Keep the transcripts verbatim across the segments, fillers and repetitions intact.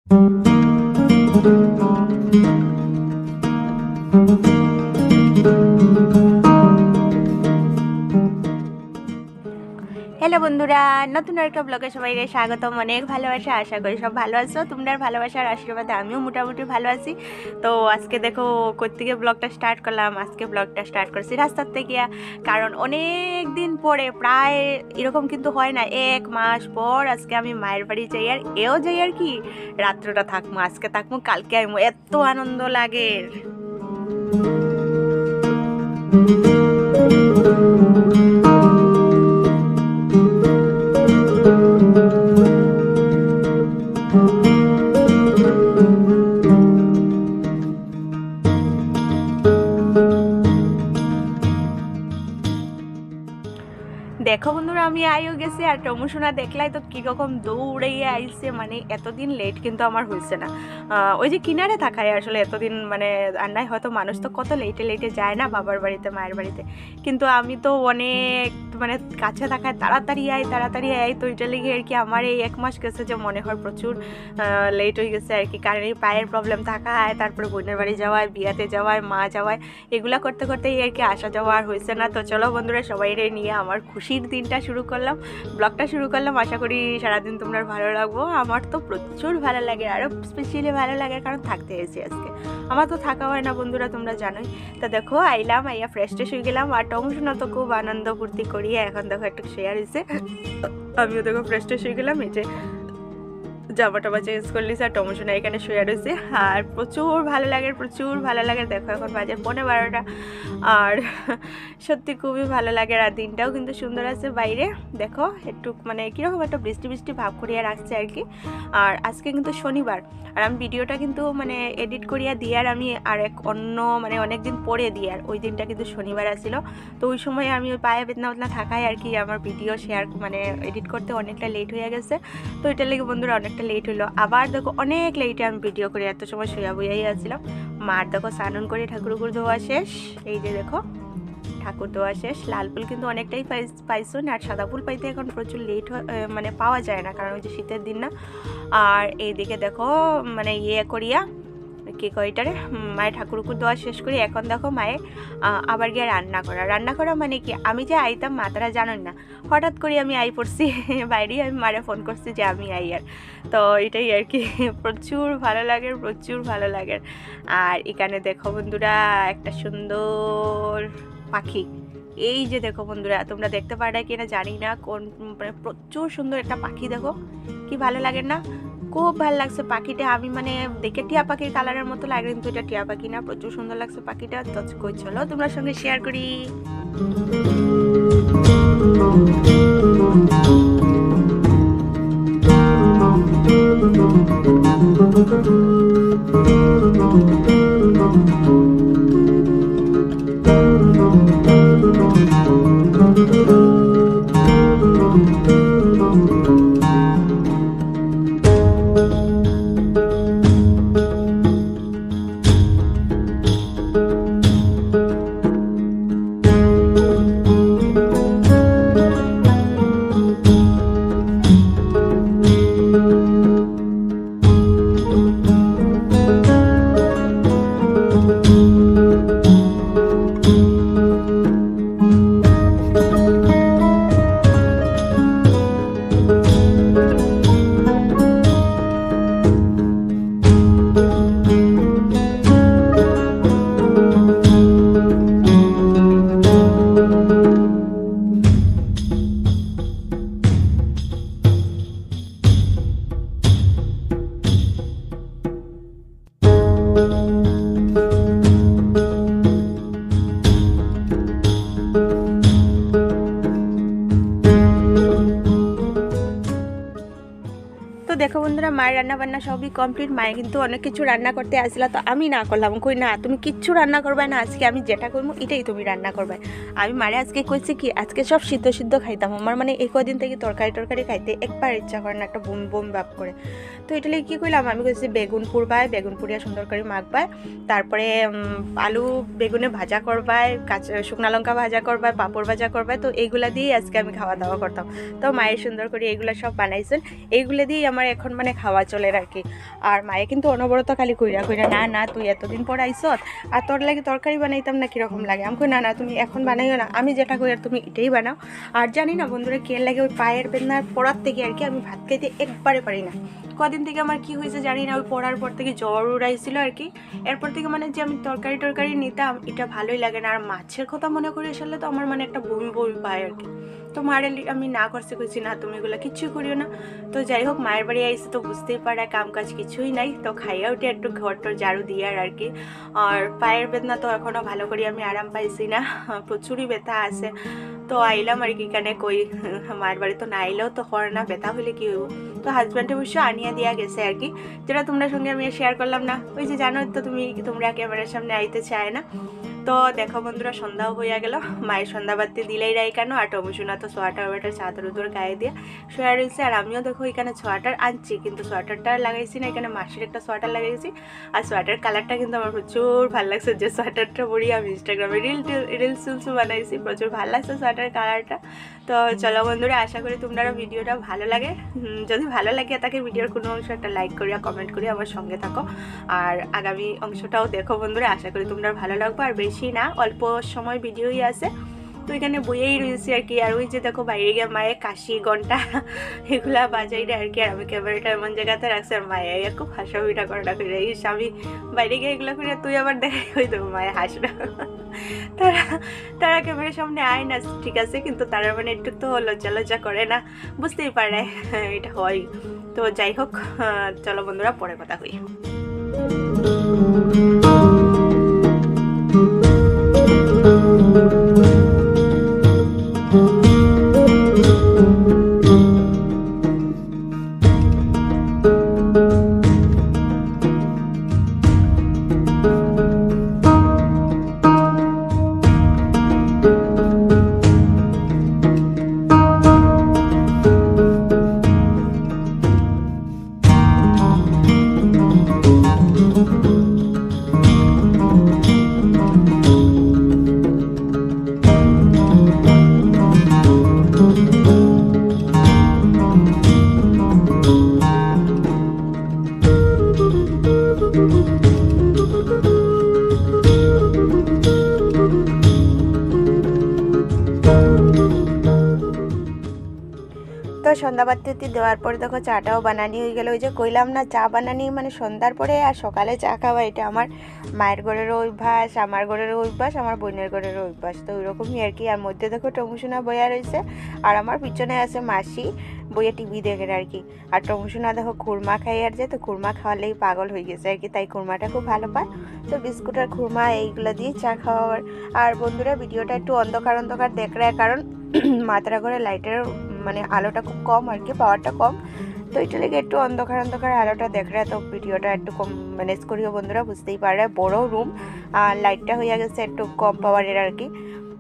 Hello বন্ধুরা, নতুন একটা ব্লগে সবাইকে স্বাগতম। অনেক ভালোবাসা, আশা করি সব ভালো আছো। তোমরা ভালোবাসার আশীর্বাদে আমিও মোটামুটি ভালো আছি। তো আজকে দেখো কোত্থেকে ব্লগটা স্টার্ট করলাম। আজকে ব্লগটা স্টার্ট করছি রাস্তার থেকে, কারণ অনেক দিন পরে, প্রায় এরকম কিন্তু হয় না, এক মাস পর আজকে আমি মায়ের বাড়ি যাই। আর এও যাই আর কি, রাত্রটা থাকবো, আজকে থাকবো, কালকে আইমো, এত আনন্দ লাগে। দেখো বন্ধুরা, আমি আইও গেছি, আর টমুসোনা দেখলাই তো কীরকম দৌড়াইয়ে আইছে। মানে এতদিন লেট কিন্তু আমার হয়েছে না, ওই যে কিনারে থাকায় আসলে এতদিন মানে আন্নায় হয়তো মানুষ তো কত লেটে লেটে যায় না বাবার বাড়িতে, মায়ের বাড়িতে, কিন্তু আমি তো অনেক মানে কাছে থাকায় তাড়াতাড়ি আই তাড়াতাড়ি আই তো এটা লেগে আর কি আমার এই এক মাস গেছে যে মনে হয় প্রচুর লেট হয়ে গেছে আর কি। কারণ এই পায়ের প্রবলেম থাকায়, তারপরে বোনের বাড়ি যাওয়ায়, বিয়াতে যাওয়ায়, মা যাওয়ায়, এগুলা করতে করতেই আর কি আসা যাওয়া আর হয়েছে না। তো চলো বন্ধুরা, সবাই নিয়ে আমার খুশির দিনটা শুরু করলাম, ব্লগটা শুরু করলাম। আশা করি সারাদিন তোমরা ভালো লাগবো। আমার তো প্রচুর ভালো লাগে, আরও স্পেশালি ভালো লাগে কারণ থাকতে এসেছি আজকে। আমার তো থাকা হয় না বন্ধুরা, তোমরা জানোই। তো দেখো আইলাম, আইয়া ফ্রেশ ট্রেশ হয়ে গেলাম, আর টমুসোনা তো খুব আনন্দ ফুর্তি করিয়ে এখন দেখো একটু শেয়ার হয়েছে। আমিও দেখো ফ্রেশ ট্রেশ হয়ে গেলাম, এই যে জামা টামা চেঞ্জ করলিস, আর টমুসোনা এখানে শুয়ে রয়েছে। আর প্রচুর ভালো লাগে, প্রচুর ভালো লাগে। দেখো এখন বাজে পৌনে বারোটা, আর সত্যি খুবই ভালো লাগে। আর দিনটাও কিন্তু সুন্দর আছে বাইরে, দেখো একটু মানে কীরকম একটা বৃষ্টি বৃষ্টি ভাব করিয়া রাখছে আর কি। আর আজকে কিন্তু শনিবার, আর আমি ভিডিওটা কিন্তু মানে এডিট করিয়া দিয়ে আর আমি আর এক অন্য মানে অনেক দিন পরে দিই, আর ওই দিনটা কিন্তু শনিবার আসছিল। তো ওই সময় আমি ওই পায়ে বেদনা বেদনা থাকায় আর কি আমার ভিডিও শেয়ার মানে এডিট করতে অনেকটা লেট হয়ে গেছে। তো এটার লেগে বন্ধুরা অনেকটা লেট হলো। আবার দেখো অনেক লেটে আমি ভিডিও করে এত সময় শুয়া বইয়াই আসছিলাম। মার দেখো স্নান করে ঠাকুর উপর ধোয়া শেষ, এই যে দেখো ঠাকুর ধোয়া শেষ। লাল ফুল কিন্তু অনেকটাই পাইছো না, আর সাদা ফুল পাইতে এখন প্রচুর লেট মানে পাওয়া যায় না, কারণ ওই যে শীতের দিন না। আর এইদিকে দেখো মানে ইয়ে করিয়া কি কয়টারে মায়ের ঠাকুর উপর দেওয়া শেষ করি। এখন দেখো মায়ে আবার গিয়ে রান্না করা। রান্না করা মানে কি, আমি যে আইতাম মা তারা জানেন না, হঠাৎ করে আমি আই পড়ছি বাইরে, আমি মারে ফোন করছি যে আমি আই। আর তো এটাই আর কি, প্রচুর ভালো লাগে, প্রচুর ভালো লাগে। আর এখানে দেখো বন্ধুরা একটা সুন্দর পাখি, এই যে দেখো বন্ধুরা, তোমরা দেখতে পারো কিনা জানি না, কোন মানে প্রচুর সুন্দর একটা পাখি, দেখো কি ভালো লাগে না, খুব ভালো লাগছে পাখিটা। আমি মানে দেখে টিয়া পাখির কালারের মতো লাগে, কিন্তু এটা টিয়া পাখি না, প্রচুর সুন্দর লাগছে পাখিটা। তো কই চলো তোমার সঙ্গে শেয়ার করি। দেখো বন্ধুরা, মায়ের রান্না বান্না সবই কমপ্লিট। মায়ে কিন্তু অনেক কিছু রান্না করতে আসছিল, তো আমি না করলাম, কই না তুমি কিচ্ছু রান্না করবে না, আজকে আমি যেটা করবো এটাই তুমি রান্না করবে। আমি মারে আজকে কইছি কি, আজকে সব সিদ্ধ সিদ্ধ খাইতাম, আমার মানে এই কদিন থেকে তরকারি টরকারি খাইতে একবার ইচ্ছা করে না, একটা বম বম ভাব করে। তো এটা কী করলাম, আমি কইছি বেগুন পুরবায়, বেগুন পুড়িয়া সুন্দর করে মাখবায়, তারপরে আলু বেগুনে ভাজা করবায়, কাঁচা শুকনা লঙ্কা ভাজা করবায়, পাঁপড় ভাজা করবায়। তো এইগুলা দিয়েই আজকে আমি খাওয়া দাওয়া করতাম। তো মায়ের সুন্দর করে এইগুলো সব বানাইছেন, এইগুলো দিয়েই আমার এখন মানে খাওয়া চলে আর কি। আর মায়ে কিন্তু অনবরত খালি কইরা কইরা না না তুই এতদিন পর আইসত আর তোর লাগে তরকারি বানাইতাম না কীরকম লাগে। আমি কই না না তুমি এখন বানাইও না, আমি যেটা কই আর তুমি এটাই বানাও। আর জানি না বন্ধুরা কে লাগে ওই পায়ের বেদনার পড়ার থেকে আর কি আমি ভাত খাইতে একবারে পারি না। কদিন থেকে আমার কি হয়েছে জানি না, ওই পড়ার পর থেকে জ্বর উড়াইছিল আর কি। এরপর থেকে মানে যে আমি তরকারি টরকারি নিতাম এটা ভালোই লাগে না। আর মাছের কথা মনে করে আসলে তো আমার মানে একটা বমি বমি পায় আর কি। তো মায়ের আমি না করতে কইছি না তুমি এগুলো কিছুই করিও না। তো যাই হোক মায়ের বাড়ি আইসে তো বুঝতেই পারে কাম কাজ কিছুই নাই, তো খাইয়া উঠে একটু ঘর টর ঝাড়ু দিয়ে আর কি। আর পায়ের বেদনা তো এখনও ভালো করে আমি আরাম পাইছি না, প্রচুরই ব্যথা আছে। তো আইলাম আর কি, এখানে কই মায়ের বাড়ি তো না আইলেও তো করে না, ব্যথা হলে কি হইব। তো হাজব্যান্ডে অবশ্য আনিয়া দিয়া গেছে আর কি, যেটা তোমরা সঙ্গে আমি শেয়ার করলাম না। ওই যে জানো তো তুমি তোমরা ক্যামেরার সামনে আইতে চায় না। তো দেখো বন্ধুরা সন্ধ্যাও হইয়া গেল, মায়ের সন্ধ্যা বাতি দিলেই রাই কেন। আর টমুসুনা তো সোয়াটার ওয়াটার চাদর উদর গায়ে দিয়ে শোয়া রয়েছে। আর আমিও দেখো এখানে সোয়াটার আনছি, কিন্তু সোয়াটারটা লাগাইছি না, এখানে মাসির একটা সোয়াটার লাগাইছি। আর সোয়াটার কালারটা কিন্তু আমার প্রচুর ভালো লাগছে, যে সোয়াটারটা পরি আমি ইনস্টাগ্রামে রিল রিলস টিলসও বানাইছি, প্রচুর ভালো লাগছে সোয়াটার কালারটা। তো চলো বন্ধুরা আশা করি তোমরা ভিডিওটা ভালো লাগে, যদি ভালো লাগে তাকে ভিডিওর কোনো অংশ একটা লাইক করিয়া কমেন্ট করিয়া আমার সঙ্গে থাকো। আর আগামী অংশটাও দেখো বন্ধুরা, আশা করি তোমরা ভালো লাগবে। আর বেশি না অল্প সময় ভিডিওই আছে, তো এখানে বইয়েই রয়েছে আর কি। আর ওই যে দেখো বাইরে গিয়ে মায়ের কাশি ঘন্টা এগুলা বাজাই আর কি। আর আমি ক্যামেরাটা এমন জায়গাতে রাখছি আর মায়ের খুব হাসা উইটা করাটা করে ইস আমি বাইরে গিয়ে এগুলো করে তুই আবার দেখাই হয়ে দেবো মায়ের হাসটা। তারা তারা ক্যামেরার সামনে আয় না ঠিক আছে, কিন্তু তারা মানে একটু তো লজ্জা লজ্জা করে না, বুঝতেই পারে এটা হয়। তো যাই হোক চলো বন্ধুরা পরে কথা কই। তো সন্ধ্যাবাতি দেওয়ার পরে দেখো চাটাও বানানি হয়ে গেল। ওই যে কইলাম না চা বানানি মানে সন্ধ্যার পরে আর সকালে চা খাওয়া, এটা আমার মায়ের ঘরেরও অভ্যাস, আমার ঘরেরও অভ্যাস, আমার বোনের ঘরেরও অভ্যাস। তো ওইরকমই আর কি। আর মধ্যে দেখো টমুসুনা বইয়া রয়েছে, আর আমার পিছনে আছে মাসি বইয়ে টিভি দেখে আর কি। আর টমুসুনা দেখো খুরমা খাই আর যে, তো খুরমা খাওয়ালেই পাগল হয়ে গেছে আর কি, তাই খুরমাটা খুব ভালো পায়। তো বিস্কুট আর খুরমা এইগুলো দিয়ে চা খাওয়ার। আর বন্ধুরা ভিডিওটা একটু অন্ধকার অন্ধকার দেখ রায়, কারণ মাত্রা করে লাইটের মানে আলোটা খুব কম আর কি, পাওয়ারটা কম, তো এটা লেগে একটু অন্ধকার অন্ধকার আলোটা দেখ রা। তো ভিডিওটা একটু কম ম্যানেজ করিও বন্ধুরা, বুঝতেই পারে বড় রুম আর লাইটটা হয়ে গেছে একটু কম পাওয়ারের আর কি,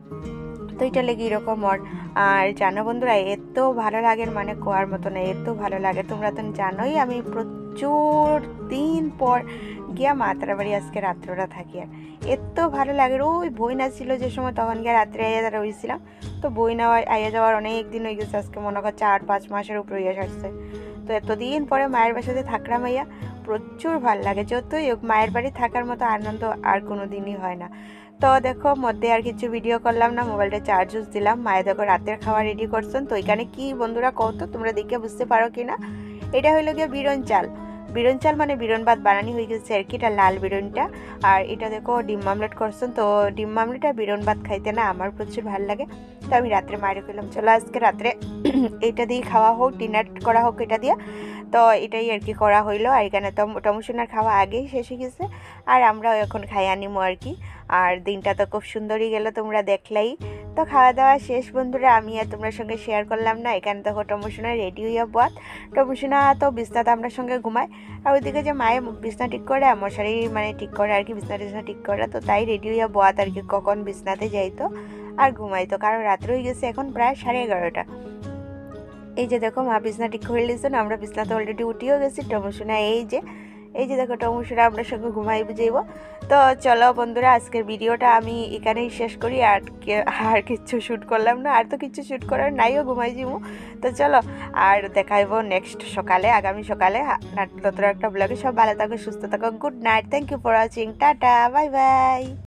তো এটা লেগে এরকম। ওর আর জানো বন্ধুরা এত ভালো লাগে মানে কোয়ার মতো না, এত ভালো লাগে। তোমরা তো জানোই আমি প্রচুর দিন পর গিয়া মাতার বাড়ি আজকে রাত্রটা থাকি, আর এত ভালো লাগে। ওই বই না ছিল যে সময় তখন গিয়ে রাত্রে আইয়া রয়েছিলাম, তো বই নেওয়া আইয়া যাওয়ার অনেক দিন হয়ে গেছে, আজকে মনে কর চার পাঁচ মাসের উপরে হইয়া আসছে। তো এতদিন পরে মায়ের বাসাতে থাকলাম আইয়া, প্রচুর ভালো লাগে। যতই মায়ের বাড়ি থাকার মতো আনন্দ আর কোনো দিনই হয় না। তো দেখো মধ্যে আর কিছু ভিডিও করলাম না, মোবাইলটা চার্জ দিলাম। মায়ে দেখো রাতের খাবার রেডি করছেন। তো এখানে কি বন্ধুরা কত তোমরা দেখে বুঝতে পারো কি না, এটা হইলো গিয়ে বিরন চাল। বিরন চাল মানে বিরন ভাত বানানি হয়ে গেছে আর কি, এটা লাল বিরনটা। আর এটা দেখো ডিম মামলেট করছেন। তো ডিম মামলেট আর বিরন ভাত খাইতে না আমার প্রচুর ভালো লাগে। তো আমি রাত্রে মায়ের কইলাম চলো আজকে রাত্রে এটা দিয়ে খাওয়া হোক, ডিনার করা হোক এটা দিয়ে। তো এটাই আর কি করা হইলো। আর এখানে তো টমুসুনার খাওয়া আগেই শেষ হয়ে গেছে, আর আমরাও এখন খাই আনিমো আর কি। আর দিনটা তো খুব সুন্দরই গেল, তোমরা দেখলাই। তো খাওয়া দাওয়া শেষ বন্ধুরা, আমি আর তোমার সঙ্গে শেয়ার করলাম না। এখানে দেখো টমুসুনা রেডি হইয়া বাত, টমুসুনা তো বিছনাতে আমরা সঙ্গে ঘুমায়, আর ওইদিকে যে মায়ে বিছনা ঠিক করে মশারি মানে ঠিক করে আর কি, বিছনা টিছনা ঠিক করে। তো তাই রেডি হইয়া বাত আর কি, কখন বিছনাতে যাইতো আর ঘুমাইতো, কারণ রাত্রে হয়ে গেছে এখন প্রায় সাড়ে এগারোটা। এই যে দেখো মা বিছনা ঠিক করে নিয়েছেন, আমরা বিছনাতে অলরেডি উঠিয়েও গেছি। টমুসুনা এই যে এই যে দেখো টমুসুরা আমরা সঙ্গে ঘুমাই বুঝাইব। তো চলো বন্ধুরা, আজকের ভিডিওটা আমি এখানেই শেষ করি। আর আর কিচ্ছু শ্যুট করলাম না, আর তো কিছু শ্যুট করার নাইও, ঘুমাই যাবো। তো চলো, আর দেখাইবো নেক্সট সকালে, আগামী সকালে নতুন একটা ব্লগে। সব ভালো থাকো, সুস্থ থাকো, good night, thank you for watching, tata, bye by.